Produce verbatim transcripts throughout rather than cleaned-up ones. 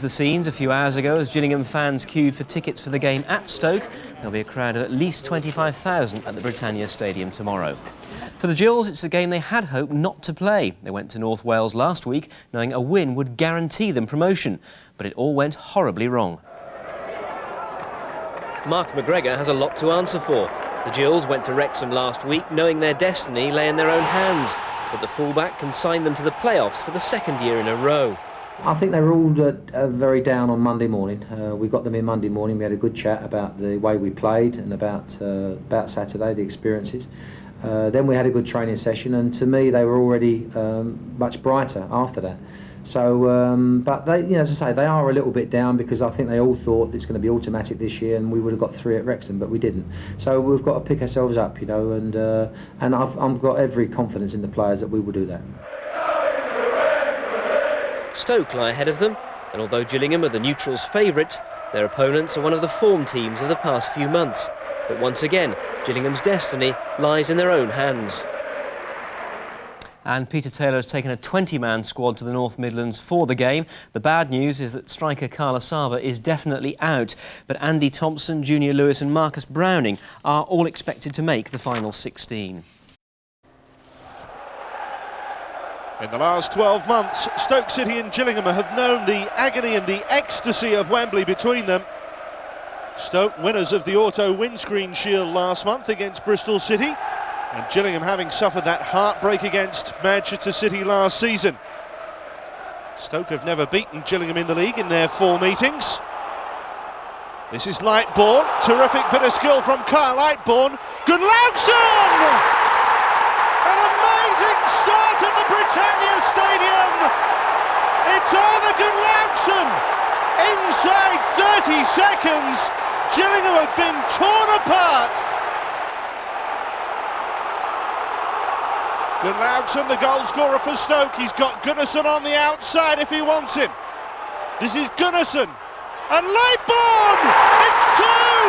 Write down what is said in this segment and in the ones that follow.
The scenes a few hours ago as Gillingham fans queued for tickets for the game at Stoke. There'll be a crowd of at least twenty-five thousand at the Britannia Stadium tomorrow. For the Gills, it's a game they had hoped not to play. They went to North Wales last week knowing a win would guarantee them promotion, but it all went horribly wrong. Mark McGregor has a lot to answer for. The Gills went to Wrexham last week knowing their destiny lay in their own hands, but the fullback consigned them to the playoffs for the second year in a row. I think they were all uh, uh, very down on Monday morning. Uh, we got them in Monday morning. We had a good chat about the way we played and about uh, about Saturday, the experiences. Uh, then we had a good training session, and to me, they were already um, much brighter after that. So, um, but they, you know, as I say, they are a little bit down because I think they all thought it's going to be automatic this year, and we would have got three at Wrexham, but we didn't. So we've got to pick ourselves up, you know, and uh, and I've, I've got every confidence in the players that we will do that. Stoke lie ahead of them, and although Gillingham are the neutrals' favourite, their opponents are one of the form teams of the past few months. But once again, Gillingham's destiny lies in their own hands. And Peter Taylor has taken a twenty-man squad to the North Midlands for the game. The bad news is that striker Carla Saba is definitely out, but Andy Thompson, Junior Lewis and Marcus Browning are all expected to make the final sixteen. In the last twelve months, Stoke City and Gillingham have known the agony and the ecstasy of Wembley between them. Stoke winners of the Auto Windscreen Shield last month against Bristol City, and Gillingham having suffered that heartbreak against Manchester City last season. Stoke have never beaten Gillingham in the league in their four meetings. This is Lightbourne, terrific bit of skill from Kyle Lightbourne. Gunnlaugsson! An amazing start at the Britannia Stadium! It's Arthur Gunnlaugsson! Inside thirty seconds, Gillingham have been torn apart! Gunnlaugsson, the goal scorer for Stoke. He's got Gunnarsson on the outside if he wants him. This is Gunnarsson. And Lightbourne! It's two!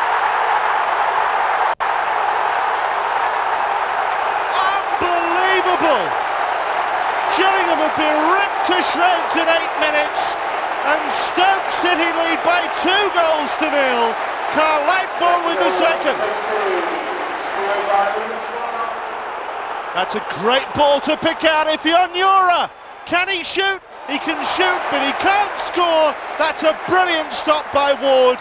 Unbelievable! Gillingham have been ripped to shreds in eight minutes. And Stoke City lead by two goals to nil. Carl Lightbourne with the second. That's a great ball to pick out if you're Nura. Can he shoot? He can shoot, but he can't score. That's a brilliant stop by Ward.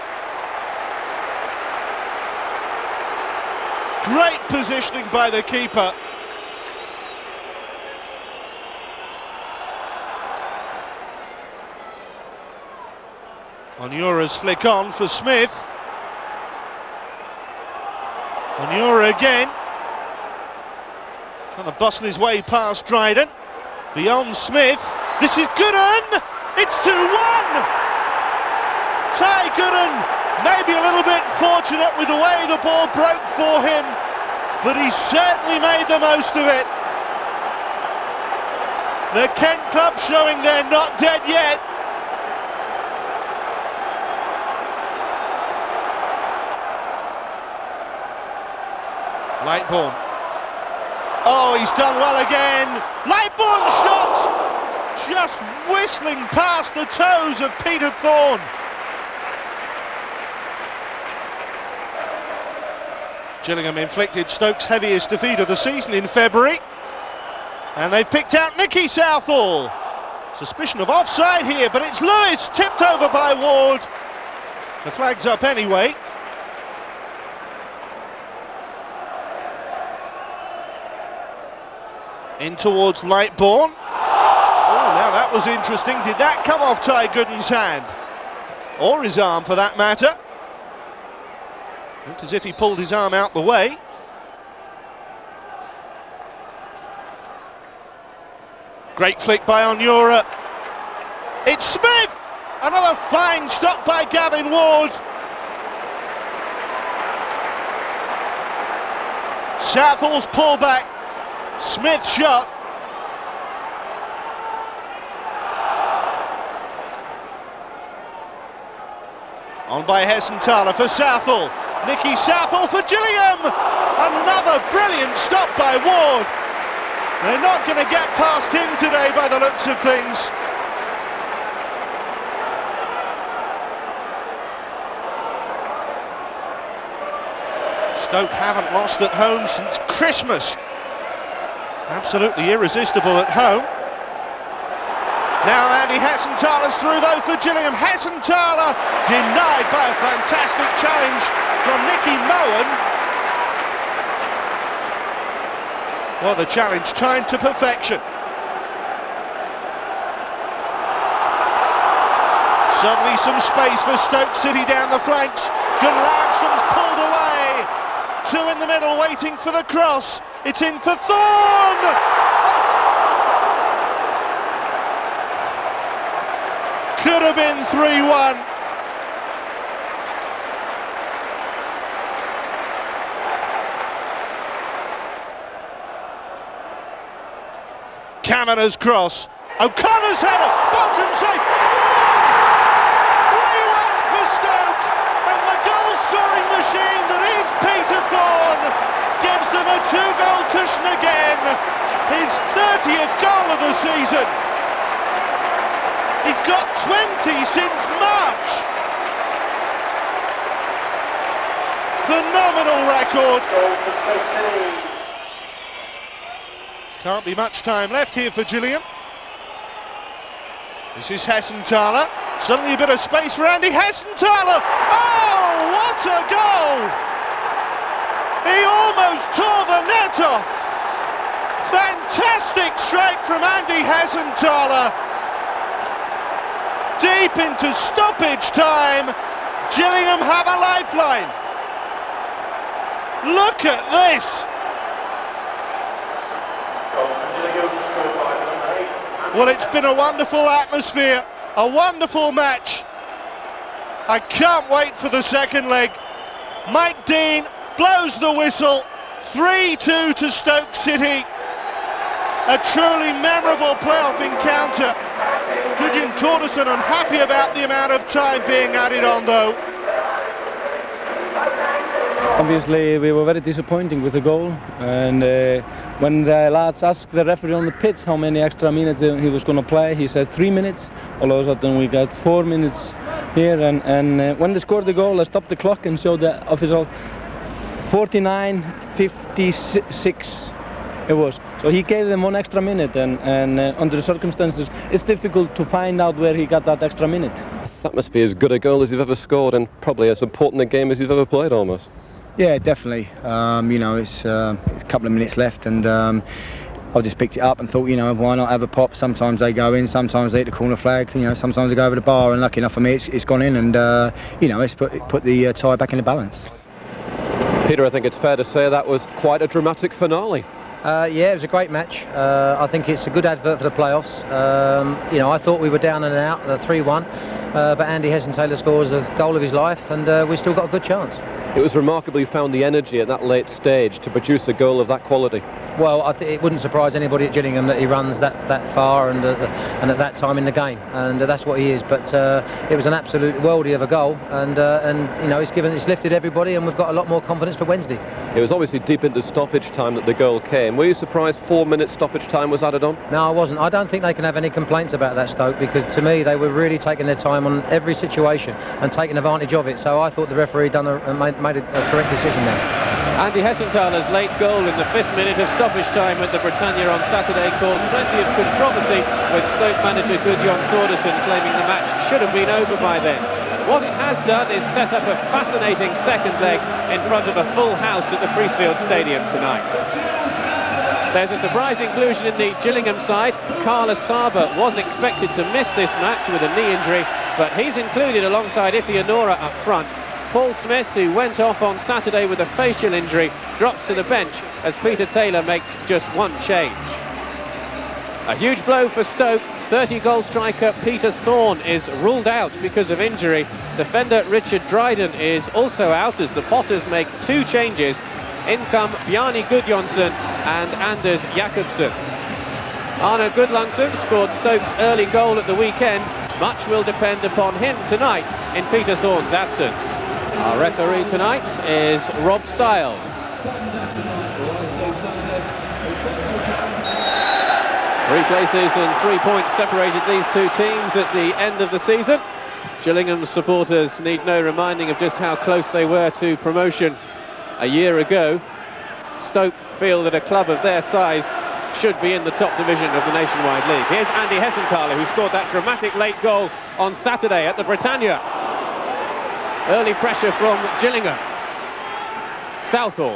Great positioning by the keeper. Onyura's flick on for Smith. Onyura again. Trying to bustle his way past Dryden. Beyond Smith. This is Gooden! It's two one! Ty Gooden, maybe a little bit fortunate with the way the ball broke for him, but he certainly made the most of it. The Kent club showing they're not dead yet. Lightbourne. Oh, he's done well again. Lightbourne shot! Just whistling past the toes of Peter Thorne. Gillingham inflicted Stoke's heaviest defeat of the season in February. And they've picked out Nicky Southall. Suspicion of offside here, but it's Lewis, tipped over by Ward. The flag's up anyway. In towards Lightbourne. Oh, now that was interesting. Did that come off Ty Gooden's hand? Or his arm, for that matter. Looked as if he pulled his arm out the way. Great flick by Onyura. It's Smith! Another fine stop by Gavin Ward. Southall's pullback. Smith shot. On by Hessenthaler for Southall. Nicky Southall for Gillingham. Another brilliant stop by Ward. They're not going to get past him today by the looks of things. Stoke haven't lost at home since Christmas. Absolutely irresistible at home. Now Andy Hessenthaler's through though for Gillingham. Hessenthaler denied by a fantastic challenge from Nicky Mohan. Well, the challenge timed to perfection. Suddenly some space for Stoke City down the flanks. Gunnlaugson's pulled away. Two in the middle waiting for the cross. It's in for Thorne! Oh. Could have been three one. Kavanaugh's cross. O'Connor's header. Bartram save. three one for Stoke. And the goal-scoring machine that is Peter Thorne gives them a two-goal cushion again. His thirtieth goal of the season. He's got twenty since March. Phenomenal record. Can't be much time left here for Gillingham. This is Hessenthaler. Suddenly a bit of space for Andy Hessenthaler. Oh, what a goal! He almost tore the net off. Fantastic strike from Andy Hessenthaler. Deep into stoppage time. Gillingham have a lifeline. Look at this. Well, it's been a wonderful atmosphere, a wonderful match. I can't wait for the second leg. Mike Dean blows the whistle. three two to Stoke City. A truly memorable playoff encounter. Gudjon Torderson unhappy about the amount of time being added on, though. Obviously, we were very disappointing with the goal, and uh, when the lads asked the referee on the pitch how many extra minutes he was going to play, he said three minutes. All of a sudden, we got four minutes here, and, and uh, when they scored the goal, I stopped the clock and showed the official forty-nine fifty-six. It was. So he gave them one extra minute, and, and uh, under the circumstances, it's difficult to find out where he got that extra minute. That must be as good a goal as you've ever scored, and probably as important a game as you've ever played, almost. Yeah, definitely. Um, you know, it's, uh, it's a couple of minutes left, and um, I just picked it up and thought, you know, why not have a pop? Sometimes they go in, sometimes they hit the corner flag, you know, sometimes they go over the bar, and lucky enough for me, it's, it's gone in, and uh, you know, it's put, put the uh, tie back in the balance. Peter, I think it's fair to say that was quite a dramatic finale. Uh, yeah, it was a great match. Uh, I think it's a good advert for the playoffs. Um, you know, I thought we were down and out, uh, three one, uh, but Andy Hessenthaler scores the goal of his life, and uh, we've still got a good chance. It was remarkable you found the energy at that late stage to produce a goal of that quality. Well, I th it wouldn't surprise anybody at Gillingham that he runs that, that far and, uh, and at that time in the game, and uh, that's what he is. But uh, it was an absolute worldie of a goal, and uh, and you know, it's given, it's lifted everybody, and we've got a lot more confidence for Wednesday. It was obviously deep into stoppage time that the goal came. Were you surprised four minutes stoppage time was added on? No, I wasn't. I don't think they can have any complaints about that, Stoke, because to me they were really taking their time on every situation and taking advantage of it. So I thought the referee done a, made, made a, a correct decision there. Andy Hessenthaler's late goal in the fifth minute of stoppage time at the Britannia on Saturday caused plenty of controversy, with Stoke manager Gudjon Torderson claiming the match should have been over by then. What it has done is set up a fascinating second leg in front of a full house at the Priestfield Stadium tonight. There's a surprise inclusion in the Gillingham side. Carlos Saba was expected to miss this match with a knee injury, but he's included alongside Ithianora up front. Paul Smith, who went off on Saturday with a facial injury, drops to the bench as Peter Taylor makes just one change. A huge blow for Stoke. thirty goal striker Peter Thorne is ruled out because of injury. Defender Richard Dryden is also out as the Potters make two changes. In come Bjarni Gudjonsson and Anders Jakobsen. Arne Gudlangsson scored Stoke's early goal at the weekend. Much will depend upon him tonight in Peter Thorne's absence. Our referee tonight is Rob Stiles. Three places and three points separated these two teams at the end of the season. Gillingham supporters need no reminding of just how close they were to promotion a year ago. Stoke feel that a club of their size should be in the top division of the Nationwide League. Here's Andy Hessenthaler, who scored that dramatic late goal on Saturday at the Britannia. Early pressure from Gillingham. Southall.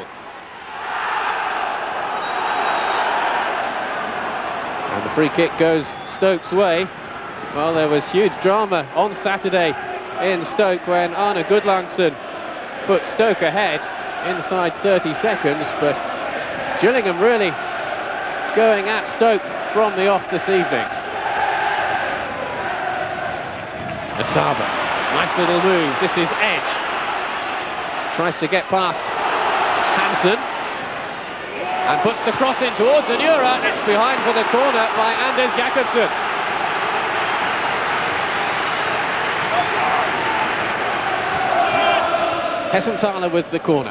And the free kick goes Stoke's way. Well, there was huge drama on Saturday in Stoke when Arne Gudlangsson put Stoke ahead inside thirty seconds, but Gillingham really going at Stoke from the off this evening. Asaba, nice little move. This is Edge. Tries to get past Hansen and puts the cross in towards Anura. It's behind for the corner by Anders Jakobsen. Hessenthaler with the corner.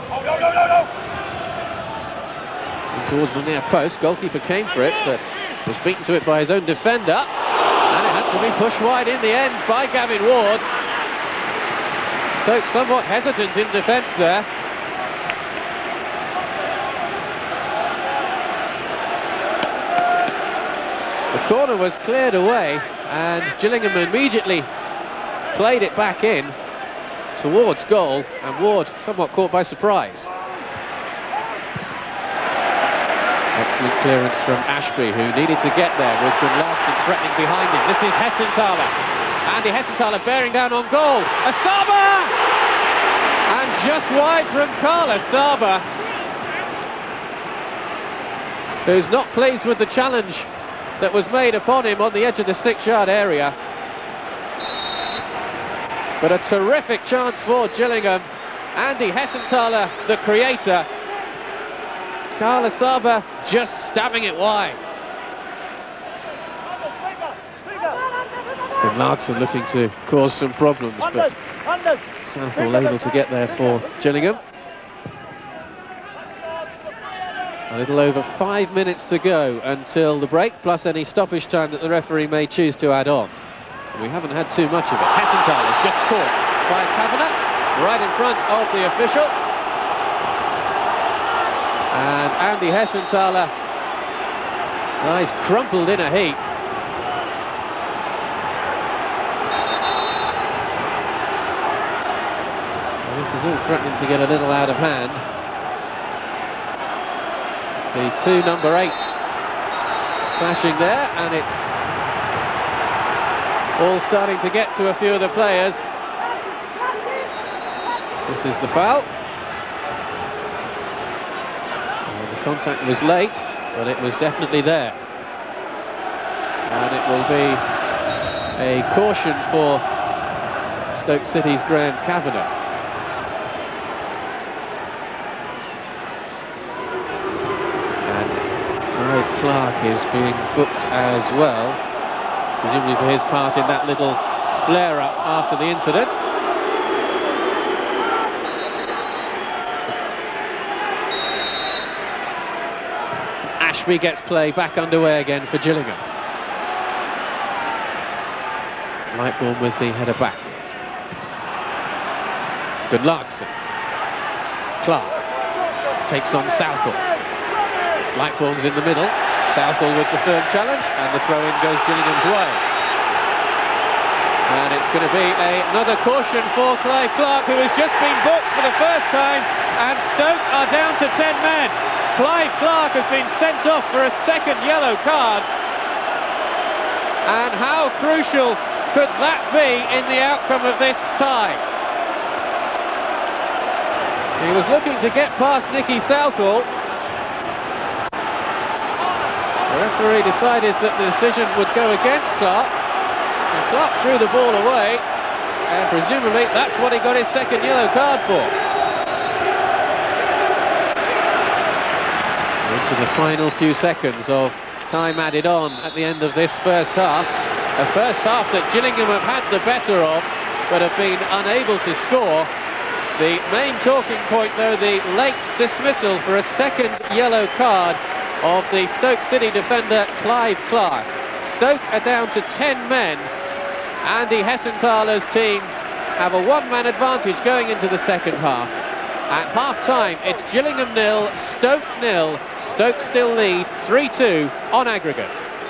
And towards the near post, goalkeeper came for it, but was beaten to it by his own defender. And it had to be pushed wide in the end by Gavin Ward. Stoke somewhat hesitant in defence there. The corner was cleared away, and Gillingham immediately played it back in towards goal, and Ward somewhat caught by surprise. Excellent clearance from Ashby, who needed to get there with Gunnlaugsson threatening behind him. This is Hessenthaler. Andy Hessenthaler bearing down on goal. Asaba! And just wide from Carl Asaba, who's not pleased with the challenge that was made upon him on the edge of the six-yard area. But a terrific chance for Gillingham. Andy Hessenthaler, the creator. Carl Asaba just stabbing it wide. Gunnlaugsson looking to cause some problems, but Southall able to get there for Gillingham. A little over five minutes to go until the break, plus any stoppage time that the referee may choose to add on. We haven't had too much of it. Hessenthaler is just caught by Kavanagh, right in front of the official. And Andy Hessenthaler lies crumpled in a heap. And this is all threatening to get a little out of hand. The two number eights clashing there, and it's all starting to get to a few of the players. This is the foul. And the contact was late, but it was definitely there. And it will be a caution for Stoke City's Graham Kavanagh. And Clive Clark is being booked as well, presumably for his part in that little flare-up after the incident. Ashby gets play back underway again for Gillingham. Lightbourne with the header back. Gunnlaugsson. Clark takes on Southall. Lightbourne's in the middle. Southall with the firm challenge, and the throw-in goes Gillingham's way. And it's going to be a, another caution for Clive Clark, who has just been booked for the first time, and Stoke are down to ten men. Clive Clark has been sent off for a second yellow card. And how crucial could that be in the outcome of this tie? He was looking to get past Nicky Southall. The referee decided that the decision would go against Clark, and Clark threw the ball away, and presumably that's what he got his second yellow card for. Into the final few seconds of time added on at the end of this first half. A first half that Gillingham have had the better of, but have been unable to score. The main talking point, though, the late dismissal for a second yellow card of the Stoke City defender Clive Clark. Stoke are down to ten men. Andy Hessenthaler's team have a one-man advantage going into the second half. At half-time, it's Gillingham nil, Stoke nil. Stoke still lead three two on aggregate.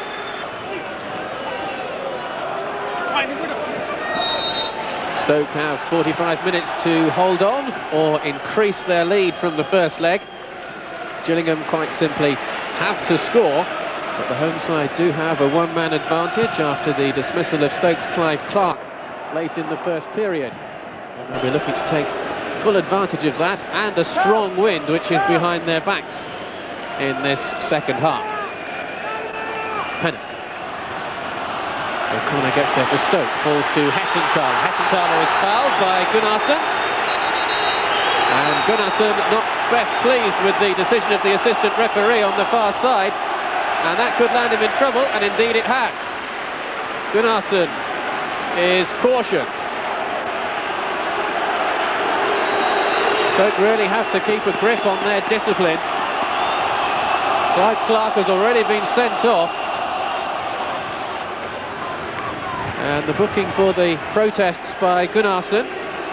Stoke have forty-five minutes to hold on or increase their lead from the first leg. Gillingham quite simply have to score, but the home side do have a one-man advantage after the dismissal of Stoke's Clive Clark late in the first period. And they'll be looking to take full advantage of that and a strong wind which is behind their backs in this second half. Pennock. O'Connor gets there for Stoke, falls to Hessenthaler. Hessenthaler is fouled by Gunnarsson. And Gunnarsson not best pleased with the decision of the assistant referee on the far side. And that could land him in trouble, and indeed it has. Gunnarsson is cautioned. Stoke really have to keep a grip on their discipline. Clive Clark has already been sent off. And the booking for the protests by Gunnarsson.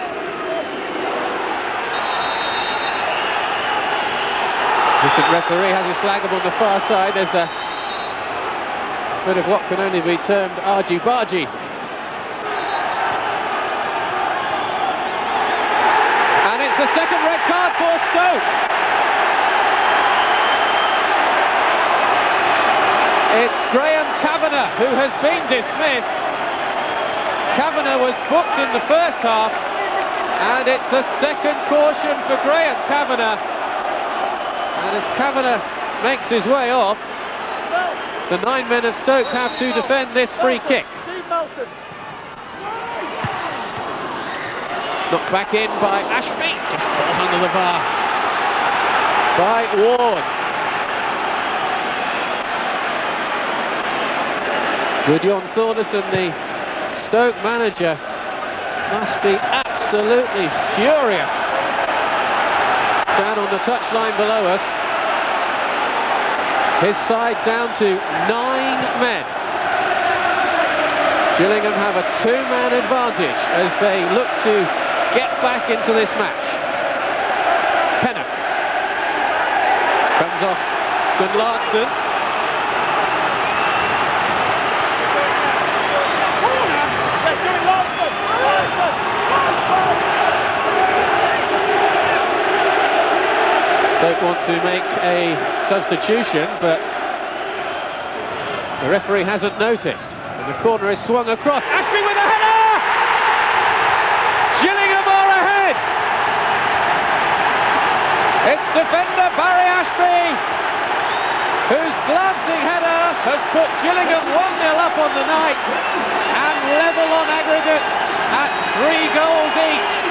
Assistant referee has his flag up on the far side. There's a bit of what can only be termed argy-bargy. And it's the second red card for Stoke. It's Graham Kavanagh who has been dismissed. Kavanagh was booked in the first half, and it's a second caution for Graham Kavanagh. And as Kavanagh makes his way off, the nine men of Stoke have to defend this free kick. Knocked back in by Ashby, just caught under the bar by Ward. Gudjon Thordarson, the Stoke manager, must be absolutely furious. Down on the touchline below us, his side down to nine men. Gillingham have a two-man advantage as they look to get back into this match. Pennock comes off Gunnlaugson. Stoke want to make a substitution, but the referee hasn't noticed. And the corner is swung across. Ashby with a header! Gillingham are ahead! It's defender Barry Ashby, whose glancing header has put Gillingham one nil up on the night and level on aggregate at three goals each.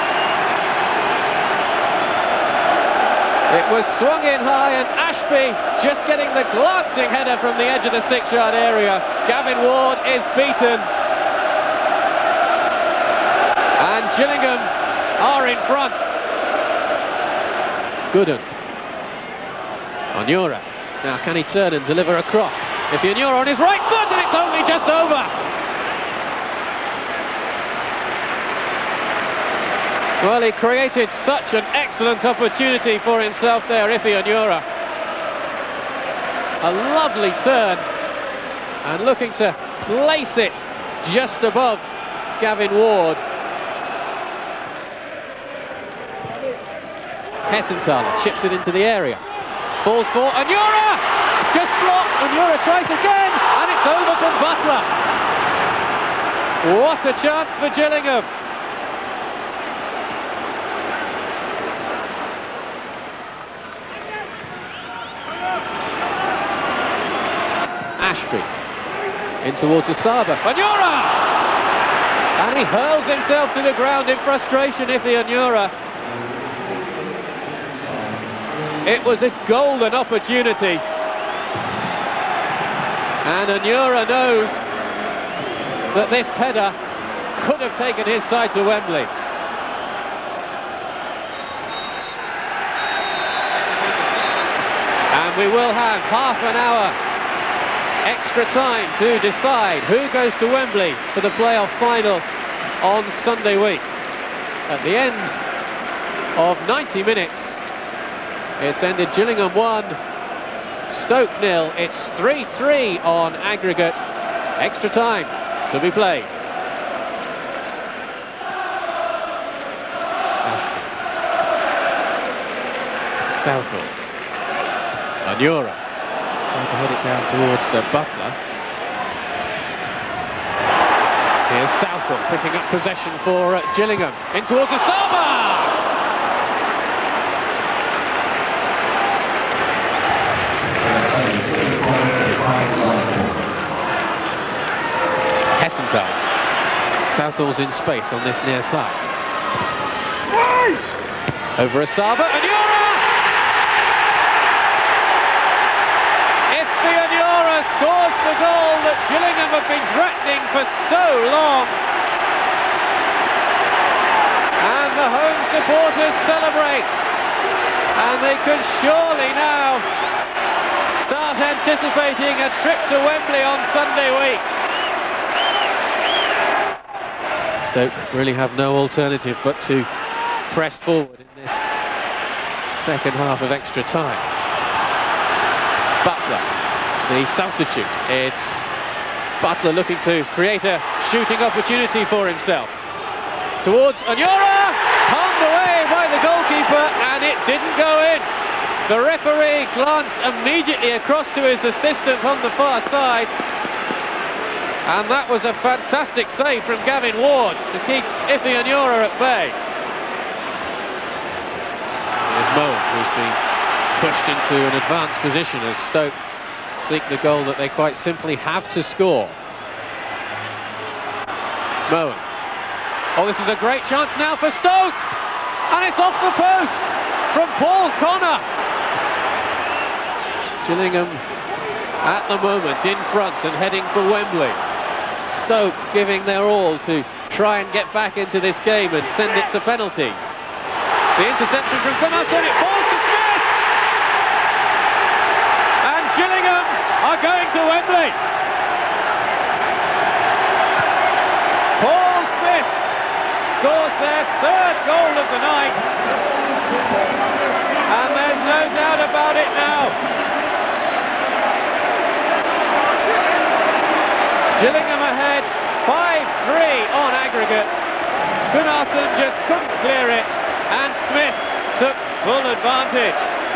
It was swung in high, and Ashby just getting the glancing header from the edge of the six-yard area. Gavin Ward is beaten. And Gillingham are in front. Gooden. Onyura. Now can he turn and deliver a cross? If Onyura on his right foot, and it's only just over. Well, he created such an excellent opportunity for himself there, Ifeanyi Onyura. A lovely turn, and looking to place it just above Gavin Ward. Hessenthaler chips it into the area. Falls for Onyura! Just blocked, Onyura tries again, and it's over from Butler. What a chance for Gillingham. Ashby in towards Asaba. Onyura! And he hurls himself to the ground in frustration, Ifeanyi Onyura. It was a golden opportunity. And Onyura knows that this header could have taken his side to Wembley. And we will have half an hour extra time to decide who goes to Wembley for the playoff final on Sunday week. At the end of ninety minutes. It's ended Gillingham one, Stoke nil. It's three three on aggregate. Extra time to be played. Southall. Onyora trying to head it down towards uh, Butler. Here's Southall picking up possession for uh, Gillingham. In towards Osama! Hessenthaler. Southall's in space on this near side. Over Osama. Onyora! Onyora scores the goal that Gillingham have been threatening for so long. And the home supporters celebrate. And they can surely now start anticipating a trip to Wembley on Sunday week. Stoke really have no alternative but to press forward in this second half of extra time. Butler. The substitute. It's Butler looking to create a shooting opportunity for himself. Towards Onyora, palmed away by the goalkeeper, and it didn't go in. The referee glanced immediately across to his assistant on the far side, and that was a fantastic save from Gavin Ward to keep Ify Onyora at bay. Here's Moen, who's been pushed into an advanced position as Stoke seek the goal that they quite simply have to score. Moen. Oh, this is a great chance now for Stoke! And it's off the post from Paul Connor. Gillingham at the moment in front and heading for Wembley. Stoke giving their all to try and get back into this game and send it to penalties. The interception from Gunnarsson, it falls to Smith! And Gillingham are going to Wembley. Paul Smith scores their third goal of the night. And there's no doubt about it now. Gillingham ahead, five three on aggregate. Gunnarsson just couldn't clear it, and Smith took full advantage.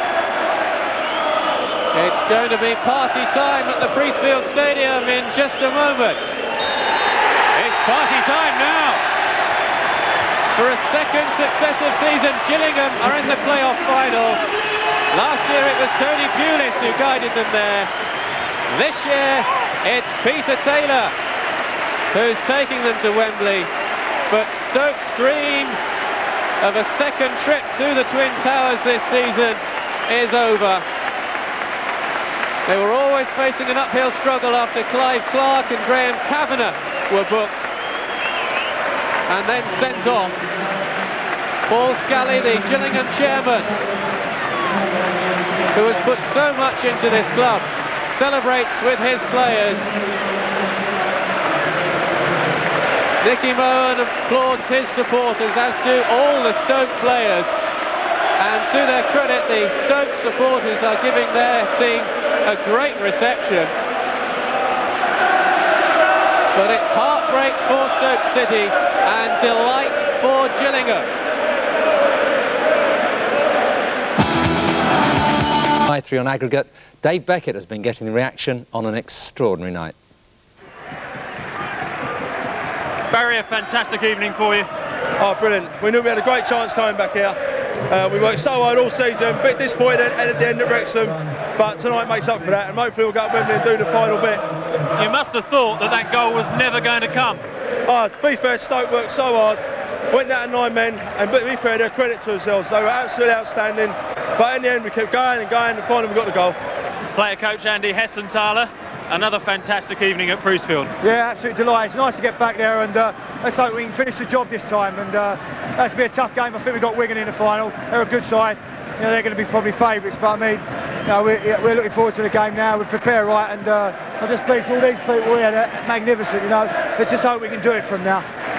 It's going to be party time at the Priestfield Stadium in just a moment. It's party time now. For a second successive season, Gillingham are in the playoff final. Last year it was Tony Pulis who guided them there. This year it's Peter Taylor who's taking them to Wembley. But Stoke's dream of a second trip to the Twin Towers this season is over. They were always facing an uphill struggle after Clive Clark and Graham Kavanagh were booked and then sent off. Paul Scally, the Gillingham chairman, who has put so much into this club, celebrates with his players. Nicky Moen applauds his supporters, as do all the Stoke players. And to their credit, the Stoke supporters are giving their team a great reception. But it's heartbreak for Stoke City and delight for Gillingham. five three on aggregate. Dave Beckett has been getting the reaction on an extraordinary night. Barry, a fantastic evening for you. Oh, brilliant. We knew we had a great chance coming back here. Uh, we worked so hard all season, a bit disappointed at the end at Wrexham, but tonight makes up for that, and hopefully we'll go to Wembley and do the final bit. You must have thought that that goal was never going to come. Oh, to be fair, Stoke worked so hard, went down to nine men, and to be fair, they're a credit to themselves. They were absolutely outstanding, but in the end we kept going and going, and finally we got the goal. Player coach Andy Hessenthaler, another fantastic evening at Priestfield. Yeah, absolutely delighted. It's nice to get back there, and uh, let's hope we can finish the job this time. And uh, that's going to be a tough game. I think we've got Wigan in the final. They're a good side. You know, they're going to be probably favourites, but I mean, you know, we're, we're looking forward to the game now. We prepare right, and uh, I'm just pleased for all these people here. They're magnificent, you know. Let's just hope we can do it from now.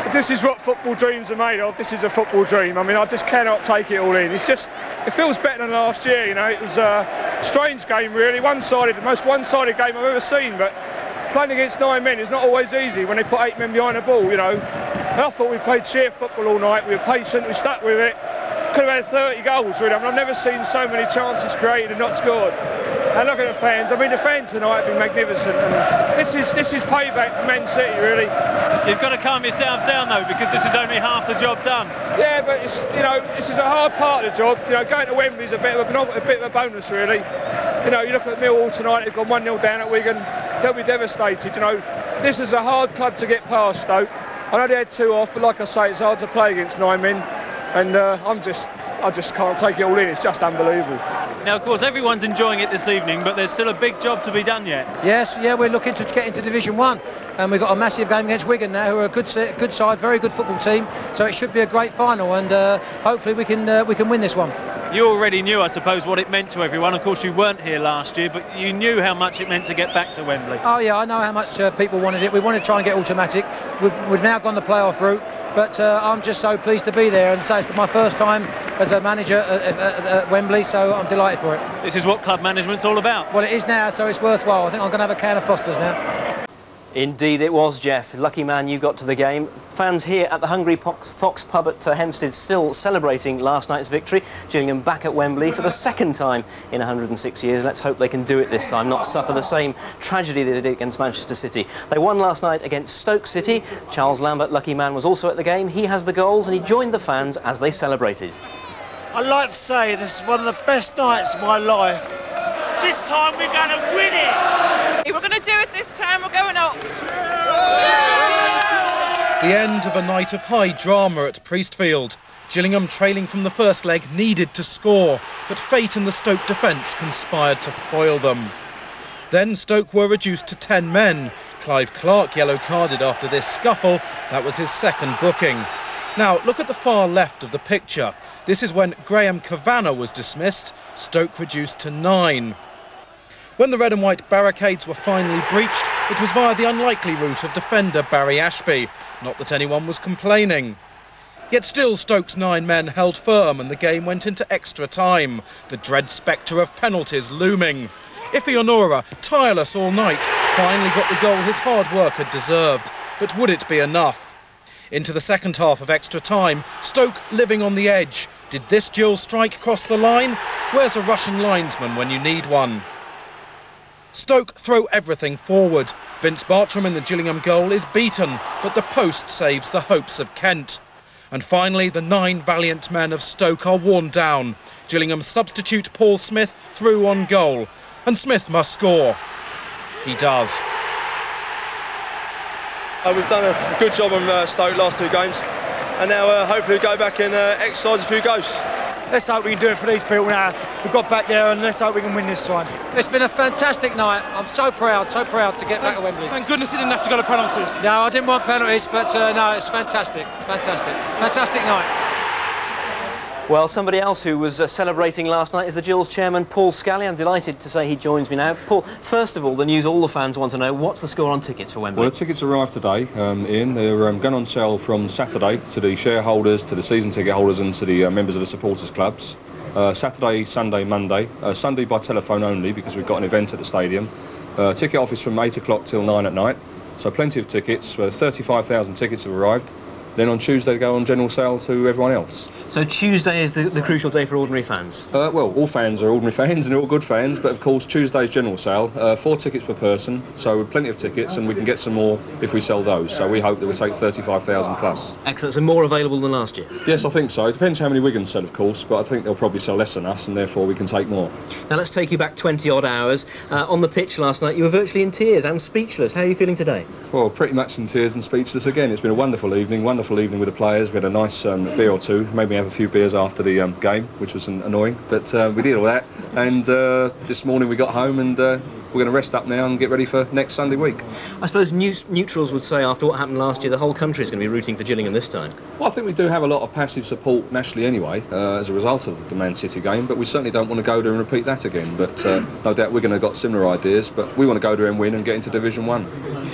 this is what football dreams are made of. This is a football dream. I mean, I just cannot take it all in. It's just, it feels better than last year, you know. It was a strange game, really, one-sided, the most one-sided game I've ever seen, but playing against nine men is not always easy when they put eight men behind the ball, you know. And I thought we played sheer football all night. We were patient, we stuck with it. Could have had thirty goals, really. I mean, I've never seen so many chances created and not scored. And look at the fans. I mean, the fans tonight have been magnificent. And this is this is payback for Man City, really. You've got to calm yourselves down, though, because this is only half the job done. Yeah, but it's, you know, this is a hard part of the job. You know, going to Wembley is a bit of a, a bit of a bonus, really. You know, you look at Millwall tonight. They've gone one nil down at Wigan. They'll be devastated. You know, this is a hard club to get past, Stoke. I know they had two off, but like I say, it's hard to play against nine men. And uh, I'm just, I just can't take it all in. It's just unbelievable. Now, of course, everyone's enjoying it this evening, but there's still a big job to be done yet. Yes, yeah, we're looking to get into Division One, and we've got a massive game against Wigan now, who are a good, good side, very good football team. So it should be a great final, and uh, hopefully we can, uh, we can win this one. You already knew, I suppose, what it meant to everyone. Of course, you weren't here last year, but you knew how much it meant to get back to Wembley. Oh yeah, I know how much uh, people wanted it. We wanted to try and get automatic. We've, we've now gone the playoff route. But uh, I'm just so pleased to be there, and so it's my first time as a manager at, at, at Wembley, so I'm delighted for it. This is what club management's all about. Well, it is now, so it's worthwhile. I think I'm going to have a can of Foster's now. Indeed it was, Jeff. Lucky man you got to the game. Fans here at the Hungry Fox pub at uh, Hempstead still celebrating last night's victory. Gillingham back at Wembley for the second time in one hundred and six years. Let's hope they can do it this time, not suffer the same tragedy they did against Manchester City. They won last night against Stoke City. Charles Lambert, lucky man, was also at the game. He has the goals and he joined the fans as they celebrated. I'd like to say this is one of the best nights of my life. This time we're going to win it! We're going to do it this time, we're going up. The end of a night of high drama at Priestfield. Gillingham, trailing from the first leg, needed to score, but fate and the Stoke defence conspired to foil them. Then Stoke were reduced to ten men. Clive Clark yellow-carded after this scuffle. That was his second booking. Now, look at the far left of the picture. This is when Graham Kavanagh was dismissed, Stoke reduced to nine. When the red and white barricades were finally breached, it was via the unlikely route of defender Barry Ashby. Not that anyone was complaining. Yet still Stoke's nine men held firm and the game went into extra time, the dread spectre of penalties looming. Ife Honora, tireless all night, finally got the goal his hard work had deserved. But would it be enough? Into the second half of extra time, Stoke living on the edge. Did this dual strike cross the line? Where's a Russian linesman when you need one? Stoke throw everything forward. Vince Bartram in the Gillingham goal is beaten, but the post saves the hopes of Kent. And finally, the nine valiant men of Stoke are worn down. Gillingham substitute Paul Smith through on goal, and Smith must score. He does. Uh, we've done a good job on uh, Stoke last two games, and now uh, hopefully we'll go back and uh, exercise a few ghosts. Let's hope we can do it for these people now. We've got back there and let's hope we can win this time. It's been a fantastic night. I'm so proud, so proud to get back to Wembley. Thank goodness he didn't have to go to penalties. No, I didn't want penalties, but uh, no, it's fantastic. It's fantastic. Fantastic night. Well, somebody else who was uh, celebrating last night is the Gills chairman, Paul Scally. I'm delighted to say he joins me now. Paul, first of all, the news all the fans want to know, what's the score on tickets for Wembley? Well, the tickets arrived today, um, Ian. They're um, going on sale from Saturday to the shareholders, to the season ticket holders and to the uh, members of the supporters clubs. Uh, Saturday, Sunday, Monday. Uh, Sunday by telephone only because we've got an event at the stadium. Uh, ticket office from eight o'clock till nine at night. So plenty of tickets. Uh, thirty-five thousand tickets have arrived. Then on Tuesday they go on general sale to everyone else. So Tuesday is the, the crucial day for ordinary fans? Uh, well, all fans are ordinary fans and they're all good fans, but of course Tuesday's general sale, uh, four tickets per person, so plenty of tickets, and we can get some more if we sell those. So we hope that we'll take thirty-five thousand plus. Excellent, so more available than last year? Yes, I think so. It depends how many Wigan sell, of course, but I think they'll probably sell less than us, and therefore we can take more. Now let's take you back twenty odd hours. Uh, on the pitch last night, you were virtually in tears and speechless. How are you feeling today? Well, pretty much in tears and speechless again. It's been a wonderful evening, wonderful evening with the players. We had a nice um, beer or two, made me have a few beers after the um, game, which was an annoying, but uh, we did all that. And uh, this morning we got home and uh, we're going to rest up now and get ready for next Sunday week. I suppose news neutrals would say after what happened last year, the whole country is going to be rooting for Gillingham this time. Well, I think we do have a lot of passive support nationally anyway, uh, as a result of the Man City game, but we certainly don't want to go there and repeat that again. But uh, no doubt we're going to have got similar ideas, but we want to go there and win and get into Division One.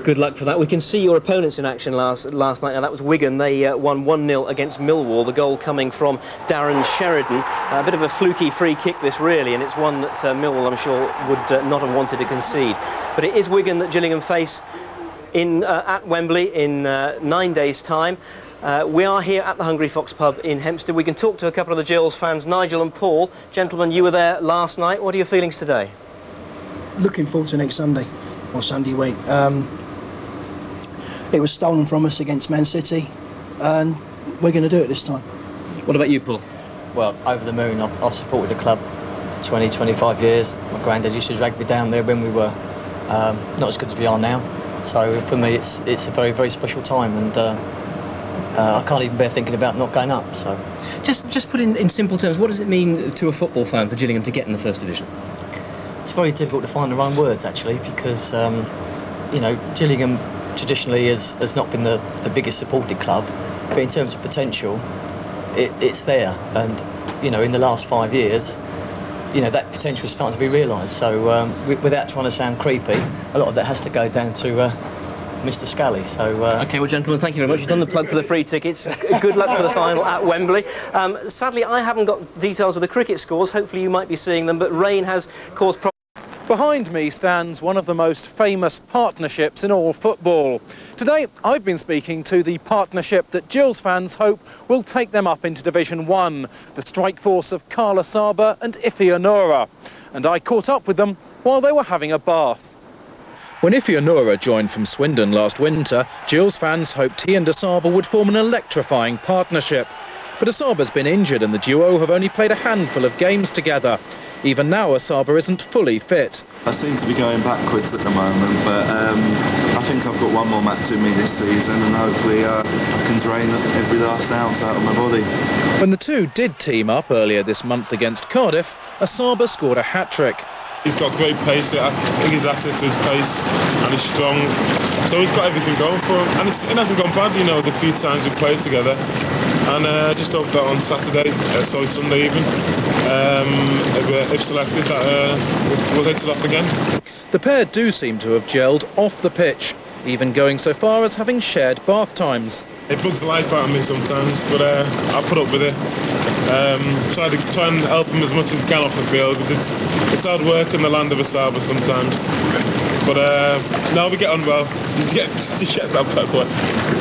Good luck for that. We can see your opponents in action last last night. Now, that was Wigan. They uh, won one nil against Millwall. The goal coming from Darren Sheridan. Uh, a bit of a fluky free kick, this, really, and it's one that uh, Millwall, I'm sure, would uh, not have wanted to concede. But it is Wigan that Gillingham face in uh, at Wembley in uh, nine days' time. Uh, we are here at the Hungry Fox pub in Hempstead. We can talk to a couple of the Gills fans, Nigel and Paul. Gentlemen, you were there last night. What are your feelings today? Looking forward to next Sunday, or Sunday week. Um, it was stolen from us against Man City, and we're going to do it this time. What about you, Paul? Well, over the moon. I've, I've supported the club for twenty, twenty-five years. My granddad used to drag me down there when we were um, not as good as we are now. So for me, it's it's a very, very special time, and uh, uh, I can't even bear thinking about not going up. So, just just put in in simple terms, what does it mean to a football fan for Gillingham to get in the First Division? It's very difficult to find the right words, actually, because um, you know, Gillingham traditionally has, has not been the, the biggest supported club, but in terms of potential, it, it's there. And you know, in the last five years, you know, that potential is starting to be realised. So um, w without trying to sound creepy, a lot of that has to go down to uh, Mister Scally. So uh, OK, well, gentlemen, thank you very much. You've done the plug for the free tickets. Good luck for the final at Wembley. Um, sadly, I haven't got details of the cricket scores. Hopefully you might be seeing them, but rain has caused problems. Behind me stands one of the most famous partnerships in all football. Today, I've been speaking to the partnership that Gills fans hope will take them up into Division One, the strike force of Carla Saba and Ife Onura. And I caught up with them while they were having a bath. When Ife Onura joined from Swindon last winter, Gills fans hoped he and Asaba would form an electrifying partnership. But Asaba's been injured and the duo have only played a handful of games together. Even now, Asaba isn't fully fit. I seem to be going backwards at the moment, but um, I think I've got one more match in me this season, and hopefully uh, I can drain every last ounce out of my body. When the two did team up earlier this month against Cardiff, Asaba scored a hat-trick. He's got great pace. I think his asset to his pace, and he's strong. So he's got everything going for him, and it's, it hasn't gone bad, you know, the few times we played together. And uh, I just hope that on Saturday, uh, sorry, Sunday even, um, if, if selected, that uh, we'll hit it off again. The pair do seem to have gelled off the pitch, even going so far as having shared bath times. It bugs the life out of me sometimes, but uh, I put up with it. Um, try to try and help him as much as I can off the field, because it's it's hard work in the land of Asaba sometimes. But uh, no, we get on well. Did you get, did you get that bad boy?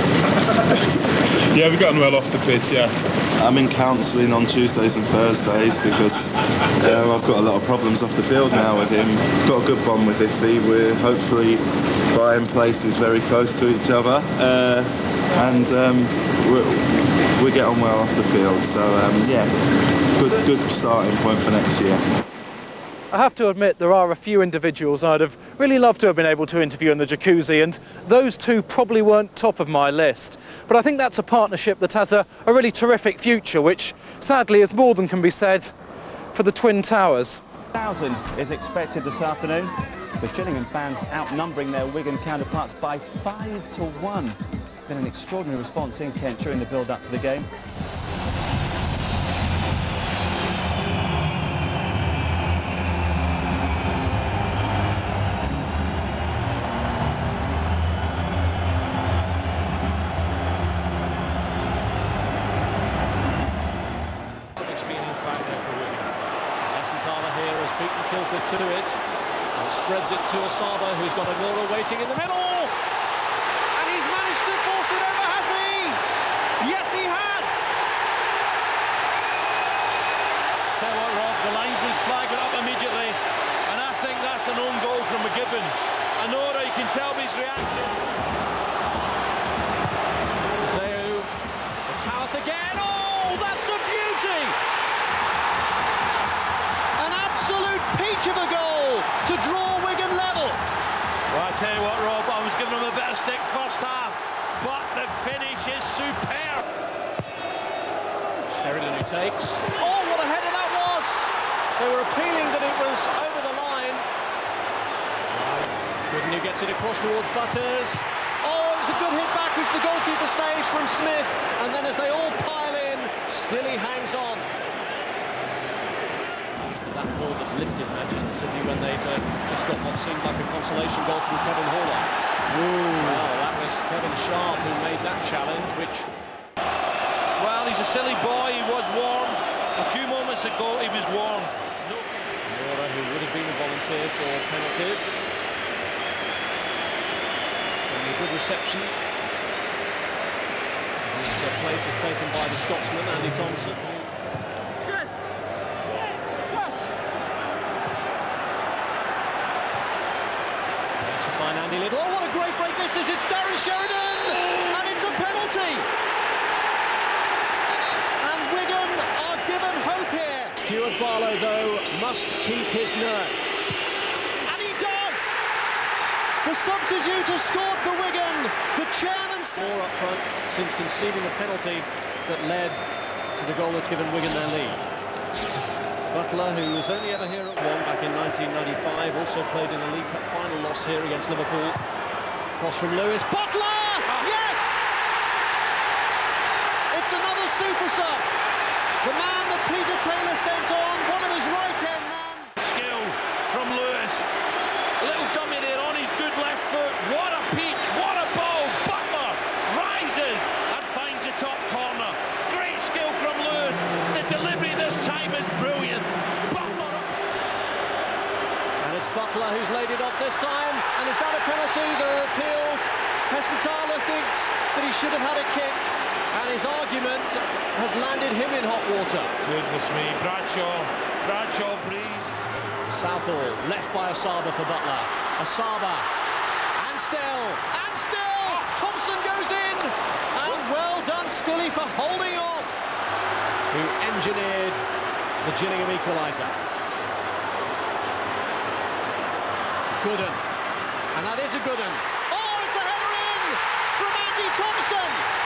Yeah, we got on well off the pitch, yeah. I'm in counselling on Tuesdays and Thursdays because uh, I've got a lot of problems off the field now with him. Got a good bond with Ife. We're hopefully buying places very close to each other, uh, and um, we we get on well off the field. So um, yeah, good good starting point for next year. I have to admit there are a few individuals I'd have really loved to have been able to interview in the jacuzzi, and those two probably weren't top of my list. But I think that's a partnership that has a, a really terrific future, which sadly is more than can be said for the Twin Towers. one thousand is expected this afternoon, with Gillingham fans outnumbering their Wigan counterparts by five to one. Been an extraordinary response in Kent during the build-up to the game. To it and spreads it to Asaba, who's got Onura waiting in the middle, and he's managed to force it over, has he? Yes, he has. Tell what, Rob, the linesman's flagging up immediately, and I think that's an own goal from McGibbon. Onura, you can tell by his reaction. Zeu, it's Howth again. Oh, that's a beauty! Absolute peach of a goal to draw Wigan level. Well, I tell you what, Rob, I was giving him a bit of stick first half, but the finish is superb. Sheridan who takes. Oh, what a header that was! They were appealing that it was over the line. Gooden who gets it across towards Butters. Oh, it was a good hit back, which the goalkeeper saves from Smith. And then as they all pile in, still he hangs on. That ball that lifted Manchester City when they've uh, just got what seemed like a consolation goal from Kevin Horlock. Well, that was Kevin Sharp who made that challenge, which... Well, he's a silly boy. He was warmed. A few moments ago, he was warmed. No. Mora, who would have been a volunteer for penalties. And a good reception. His uh, place is taken by the Scotsman, Andy Thompson. There's to find Andy Little. Oh, what a great break this is! It's Darren Sheridan! And it's a penalty! And Wigan are given hope here. Stuart Barlow, though, must keep his nerve. And he does! The substitute has scored for Wigan. The chairman... More up front since conceding a penalty that led to the goal that's given Wigan their lead. Butler, who was only ever here at one back in nineteen ninety-five, also played in a League Cup final loss here against Liverpool. Cross from Lewis. Butler! Yes! It's another super sub. The man that Peter Taylor sent on, one of his right-hand men. Skill from Lewis. A little dummy there on his good left foot. What a peach, what a ball. Butler rises and finds the top corner. Great skill from Lewis. The delivery this time is brilliant. Butler. And it's Butler who's laid it off this time. And is that a penalty? There are appeals. Hessenthaler thinks that he should have had a kick. And his argument has landed him in hot water. Goodness me, Bradshaw. Bradshaw breezes. Southall left by Asaba for Butler. Asaba. And still. And still. Thompson goes in. And well done, Stilly, for holding on. Who engineered the Gillingham equaliser. Gooden. And that is a good one. Oh, it's a header in from Andy Thompson.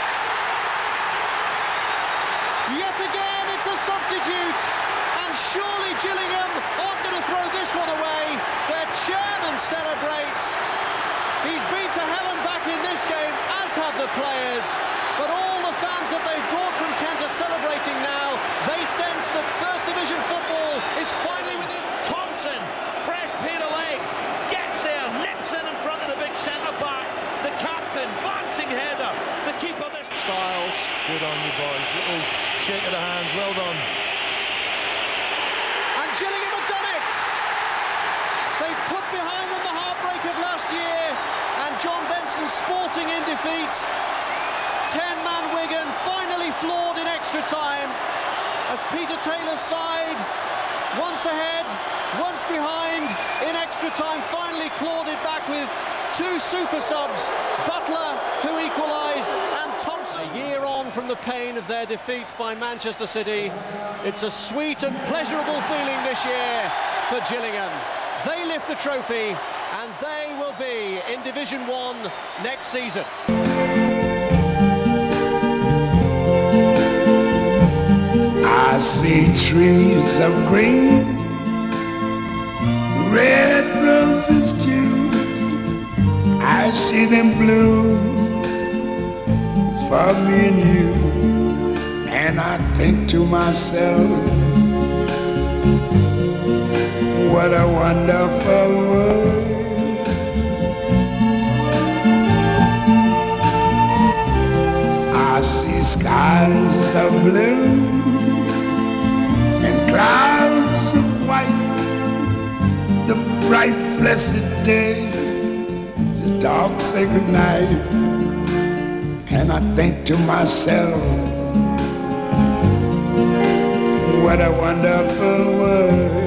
Yet again, it's a substitute. And surely Gillingham aren't going to throw this one away. Their chairman celebrates. He's been to hell and back in this game, as have the players. But all the fans that they've brought from Kent are celebrating now. They sense that First Division football is finally within. Thompson, fresh pair of legs, gets there, nips in in front of the big centre-back. The captain, glancing header. The keeper this... Styles. Good on you, boys. Little shake of the hands, well done. And Gillingham have done it! They've put behind them the heartbreak of last year, and John Benson Sporting in defeat. ten-man Wigan finally floored in extra time, as Peter Taylor's side, once ahead, once behind, in extra time, finally clawed it back with two super subs, Butler, who equalised, and Thompson. A year on from the pain of their defeat by Manchester City, it's a sweet and pleasurable feeling this year for Gillingham. They lift the trophy, and they will be in Division One next season. I see trees of green, red roses too. I see them bloom for me and you, and I think to myself, what a wonderful world. I see skies of blue and clouds of white, the bright blessed day, the dark sacred night, and I think to myself, what a wonderful world.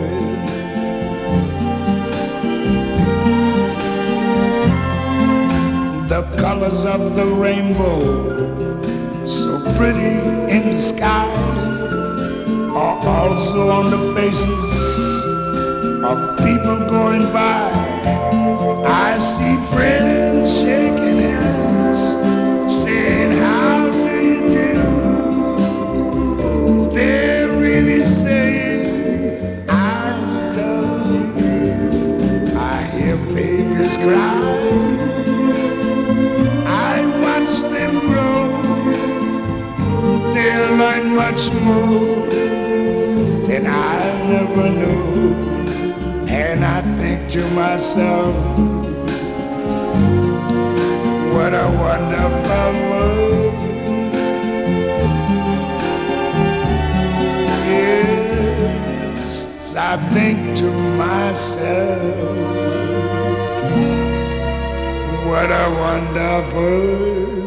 The colors of the rainbow, so pretty in the sky, are also on the faces of people going by. I see friends shaking hands, saying, how do you do? They're really saying, I love you. I hear babies cry, I watch them grow. They'll learn much more than I ever knew. And I think to myself, I think to myself, what a wonderful